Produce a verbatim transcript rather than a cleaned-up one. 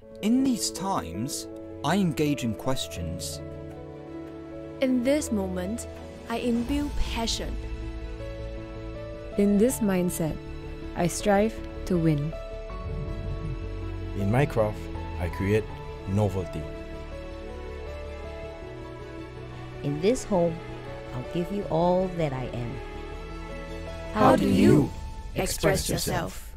In these times, I engage in questions. In this moment, I imbue passion. In this mindset, I strive to win. In my craft, I create novelty. In this home, I'll give you all that I am. How do you express yourself?